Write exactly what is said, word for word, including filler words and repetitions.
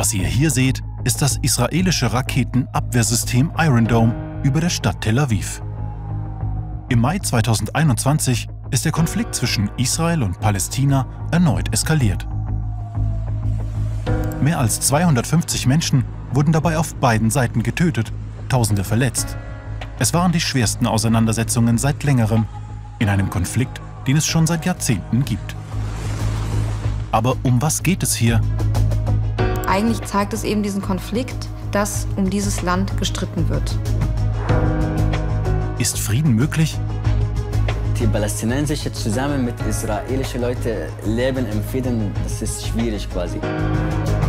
Was ihr hier seht, ist das israelische Raketenabwehrsystem Iron Dome über der Stadt Tel Aviv. Im Mai zweitausendeinundzwanzig ist der Konflikt zwischen Israel und Palästina erneut eskaliert. Mehr als zweihundertfünfzig Menschen wurden dabei auf beiden Seiten getötet, Tausende verletzt. Es waren die schwersten Auseinandersetzungen seit längerem in einem Konflikt, den es schon seit Jahrzehnten gibt. Aber um was geht es hier? Eigentlich zeigt es eben diesen Konflikt, dass um dieses Land gestritten wird. Ist Frieden möglich? Die palästinensische zusammen mit israelischen Leuten leben im Frieden, das ist schwierig quasi.